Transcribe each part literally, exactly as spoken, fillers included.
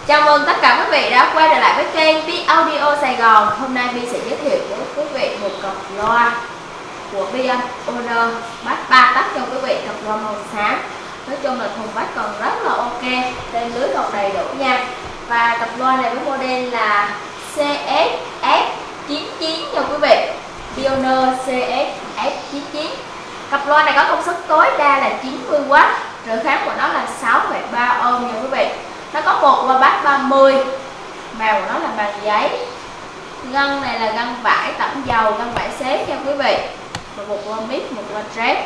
Chào mừng tất cả quý vị đã quay trở lại với kênh Bi Audio Sài Gòn. Hôm nay Bi sẽ giới thiệu với quý vị một cặp loa của Pioneer bass ba tấc cho quý vị, cặp loa màu xám. Nói chung là thùng bass còn rất là ok, tên lưới còn đầy đủ nha. Và cặp loa này với model là C S F chín chín nha quý vị, Pioneer C S F chín chín. Cặp loa này có công suất tối đa là chín mươi oát, trở kháng của nó là sáu phẩy ba ohm nha quý vị. Nó có một loa bass ba mươi, màu của nó là vàng giấy, gân này là gân vải tẩm dầu, gân vải xếp nha quý vị. Và một loa mic, một loa trap.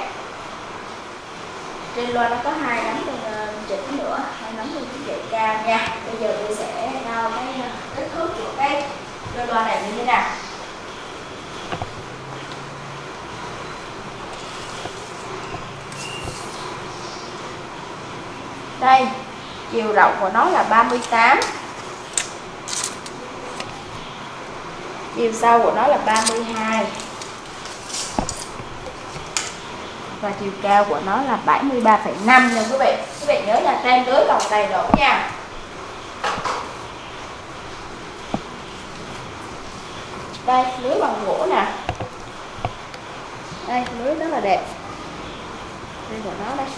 Trên loa nó có hai nắm chỉnh nữa, hai nắm lên cái gậy cao nha. Bây giờ tôi sẽ đo cái kích thước của cái đôi loa này như thế nào. Đây, chiều rộng của nó là ba mươi tám, chiều sâu của nó là ba mươi hai, và chiều cao của nó là bảy mươi ba phẩy năm nha quý vị. Quý vị nhớ là tem lưới còn đầy đủ nha. Đây, lưới bằng gỗ nè. Đây, lưới rất là đẹp. Đây của nó đây.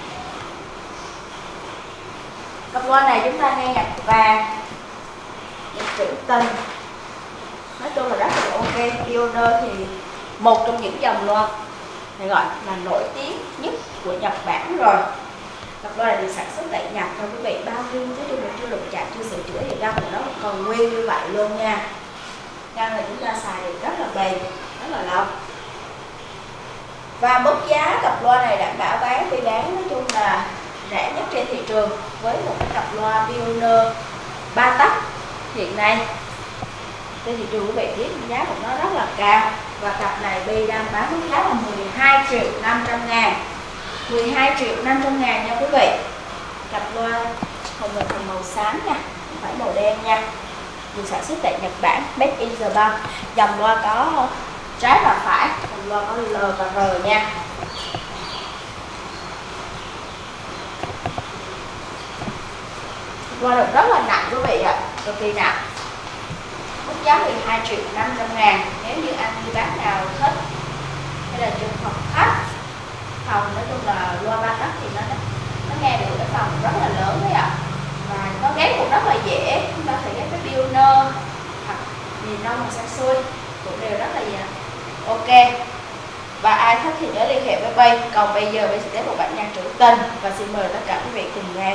Cặp loa này chúng ta nghe nhạc vàng, nhạc trữ tình, nói chung là rất là ok. Pioneer thì một trong những dòng loa này gọi là nổi tiếng nhất của Nhật Bản rồi. Cặp loa này được sản xuất tại Nhật cho quý vị, bao riêng nói chung là chưa đụng chạm, chưa sửa chữa thì gân của nó còn nguyên như vậy luôn nha. Gân là chúng ta xài được rất là bền, rất là lâu. Và mức giá cặp loa này đảm bảo bán khi bán nói chung là rẻ nhất trên thị trường, với một cái cặp loa Pioneer ba tấc hiện nay trên thị trường quý vị biết giá của nó rất là cao. Và cặp này Bi đang bán với giá là mười hai triệu năm trăm ngàn, mười hai triệu năm trăm ngàn nha quý vị. Cặp loa hồng là phần màu xám nha, không phải màu đen nha, được sản xuất tại Nhật Bản, made in Japan. Dòng loa có trái và phải, dòng loa có L và R nha. Loa được rất là nặng quý vị ạ, cực kỳ nặng. Mức giá mười hai triệu năm trăm ngàn. Nếu như anh đi bán nào thích hay là trường hợp khách phòng, nói chung là loa ba tấc thì nó nó nghe được cái phòng rất là lớn đấy ạ. Và nó ghép cũng rất là dễ, chúng ta phải ghép cái Pioneer hoặc gì nông mà xa xôi cũng đều rất là ok. Và ai thích thì nhớ liên hệ với Bi. Còn bây giờ Bi sẽ đến một bản nhạc trữ tình và xin mời tất cả quý vị cùng nghe.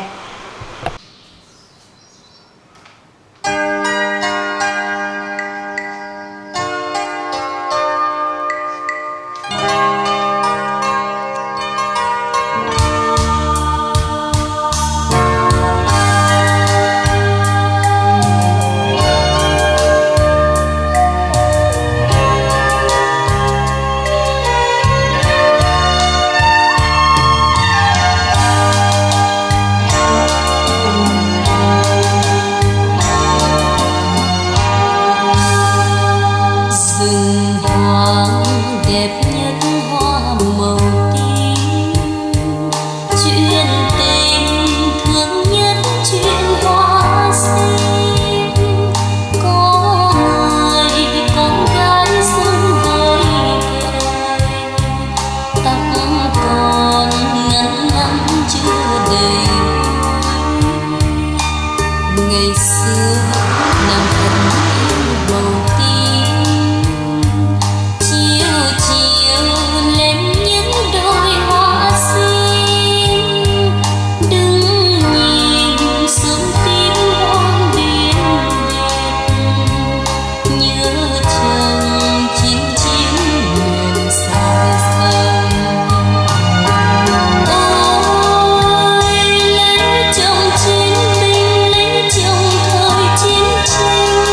Chồng chiến binh lấy chồng thời chiến tranh.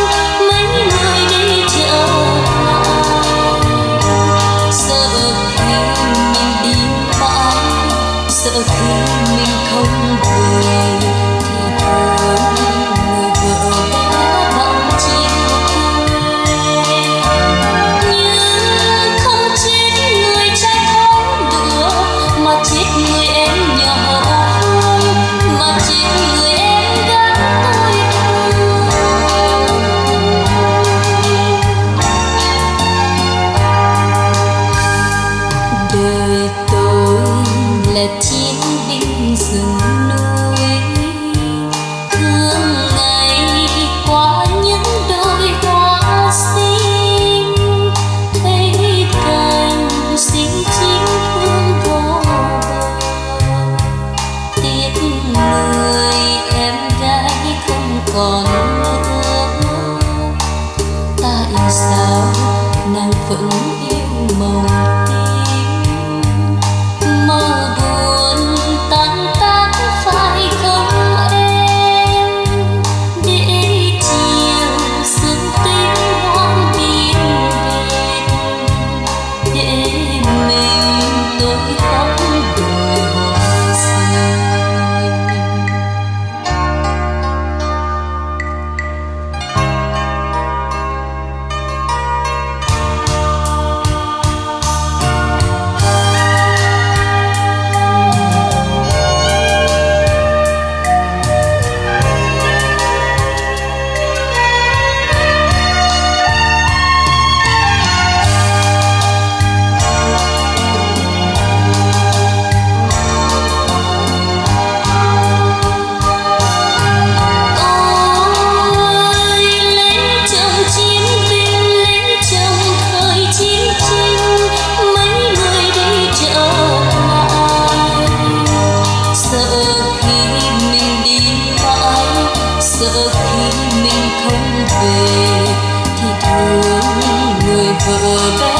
thở đã